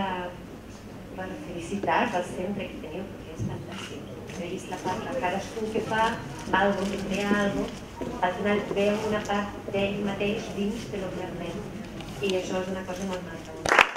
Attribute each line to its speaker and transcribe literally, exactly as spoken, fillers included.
Speaker 1: per felicitar el centre que teniu, perquè és fantàstic. He vist la part que cadascú que fa, algo que crea algo, al final veu una part d'ell mateix dins de lo que permet. I això és una cosa molt maca.